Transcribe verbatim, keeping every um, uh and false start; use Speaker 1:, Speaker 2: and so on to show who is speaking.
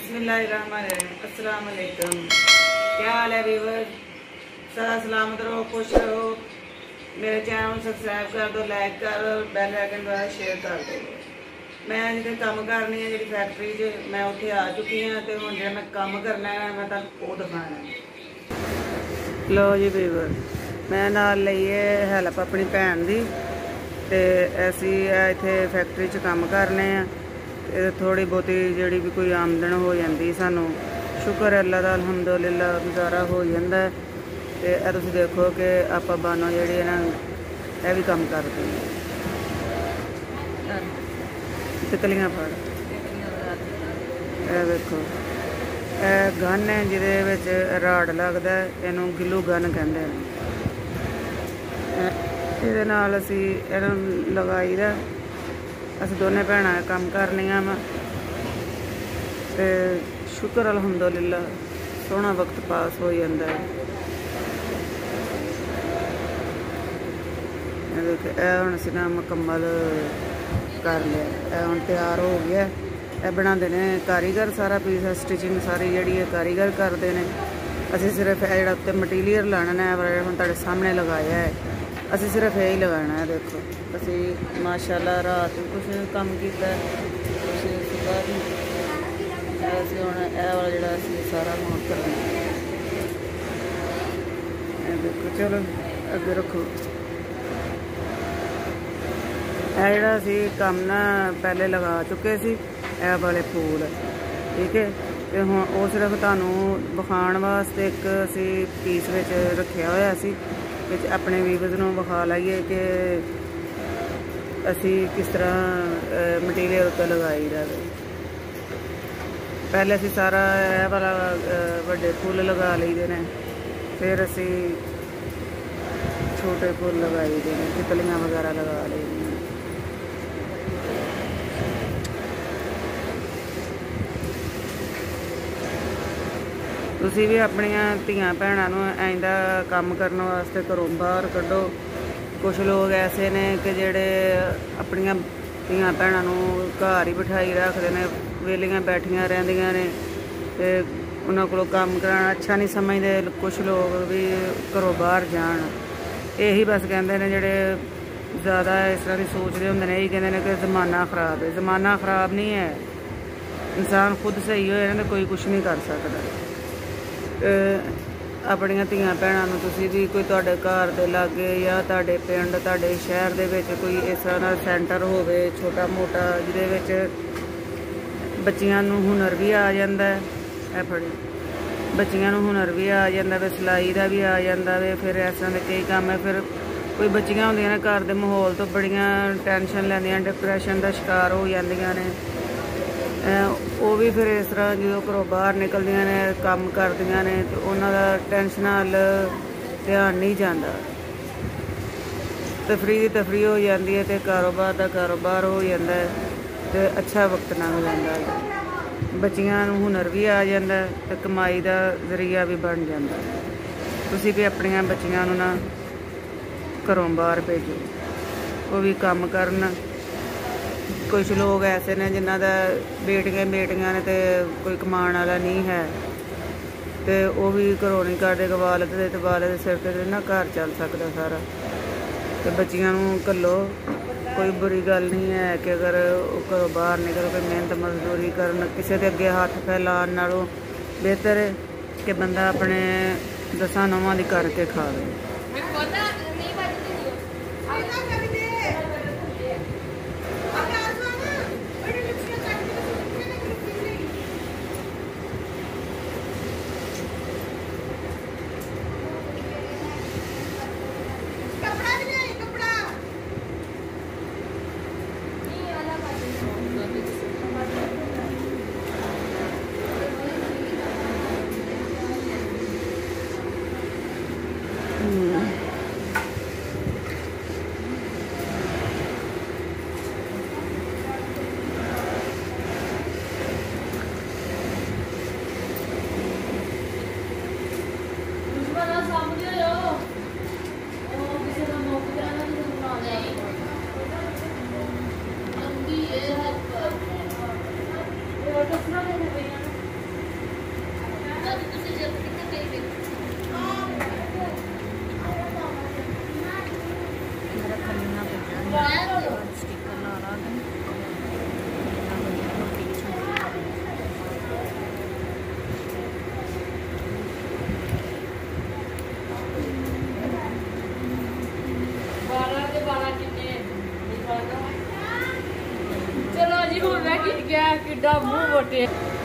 Speaker 1: बिस्मिल्लाहिर्रहमानिर्रहीम। अस्सलाम वालेकुम। क्या हाल है व्यूअर? सदा सलामत रहो, खुश रहो। मेरे चैनल को सबसक्राइब कर दो, लाइक कर दो, बैल आइकन द्वारा शेयर कर दो। मैं जिथे काम करनी है जी फैक्ट्री च, मैं उत्थे आ चुकी हाँ। तो हुण जिहड़ा मैं काम करना है मैं तुहानूं ओह दिखाना है। लो जी व्यूअर, मैं नाल लई है हैल्प अपनी भैन दी। ते असीं इत्थे फैक्ट्री च काम करने आ। थोड़ी बहुती जी भी कोई आमदन हो जाती सानू, शुक्र अल्लाह का, अलहमदुलिल्लाह गुजारा हो जाता है। तो तुम देखो कि आप बानो जी ना यह भी काम करते हैं। तितलियां फड़ यह देखो, यह गन है जिदे राड़ लगता है, इनू गिलू गन कहते हैं। ये नाल असी इन्हूं लगाई दा। अस दोने भैणां काम करनियां वा ते शुक्र अलहमदुलिल्लाह सोहना वक्त पास हो जाता है। हुण असीं ना मुकम्मल कर लिया, यह हुण तैयार हो गया। यह बनाते ने कारीगर, सारा पीस स्टिचिंग सारी जी कारीगर करते हैं। असीं सिर्फ यह जिहड़ा उत्ते मटीरियल लाना है हुण तुहाडे सामने लगाया है, असीं सिर्फ यही लगाना है। देखो असी माशाअल्लाह रात भी कुछ काम किया, कुछ सुबह भी। असीं हुण यह वाला जिहड़ा असीं सारा हुण करना है। देखो चलो अगे रखो। यह जिहड़ा असीं काम ना पहले लगा चुके सी, यह वाले फूल, ठीक है। तो हुण वो सिर्फ तुहानूं विखाण वास्ते एक असीं पीस विच रखिया होया सी, अपने व्यूअर्स नूं विखा लाइए कि असी किस तरह मटीरियल उत्ते लगाई दा। पहले असी सारा यह वाला वड्डे फुल लगा लईदे ने, फिर असी छोटे फुल लगाई दे ने, तितलियां वगैरह लगा ली। तुसीं भी अपनियां धीआं भैणां नूं इंज दा काम करने वास्ते घरों बाहर कड्ढो। कुछ लोग ऐसे ने कि जेड़े अपनियां धीआं भैणां नूं घर ही बिठाई रखदे ने, वेलियां बैठियां रहिंदियां ने ते उन्हां कोलों काम कराना अच्छा नहीं समझदे। कुछ लोग भी घरों बाहर जाण, यही बस कहंदे ने जेड़े ज़्यादा इस तरह की सोचते होंदे ने, यही कहंदे ने कि जमाना खराब है। जमाना खराब नहीं है, इंसान खुद सही होए ना तो कोई कुछ नहीं कर सकदा। अपनियां धीआं भैणां नूं तुसीं भी कोई तुहाडे घर दे लागे या तुहाडे पिंड तुहाडे शहर दे विच कोई इस तरह दा सेंटर होवे छोटा मोटा, जिहदे विच बच्चियां नूं हुनर भी आ जांदा है। ए फड़ी बच्चियां नूं हुनर भी आ जांदा वे, सिलाई दा भी आ जांदा वे। फिर इस तरह दे कई काम है। फिर कोई बच्चियां होंदियां ने घर दे माहौल तो बड़ियां टेंशन लैंदियां, डिप्रैशन दा शिकार हो जांदियां ने। वो भी फिर इस तरह जो घरों बाहर निकलदियां ने काम करदियां ने तो उन्हां दा टेंशनां अल ध्यान नहीं जाता। तफरी दी तफरी हो जाती है तो कारोबार का कारोबार हो जाता है, तो अच्छा वक्त लंघ जाता है। बच्चियां नूं हुनर भी आ जाता है तो कमाई का जरिया भी बन जाता है। तुसीं भी अपनियां बच्चियां नूं ना घरों बाहर भेजो, वो भी काम करन। कुछ लोग ऐसे ने जिन्हों का बेटियां बेटियां ने तो कोई कमान वाला नहीं है, तो वह भी घरों नहीं करते। वालद दे वालद सिर पर ना घर चल सकता सारा। तो बच्चियां नूं घल्लो, कोई बुरी गल नहीं है कि अगर घरों बाहर निकल के मेहनत मजदूरी करन। किसी के अगे हथ फैलाण नालों बेहतर है कि बंदा अपने दसां नौवां दी करके खावे।
Speaker 2: चलो जी हूँ मैं गिर गया कि मुंह मोटे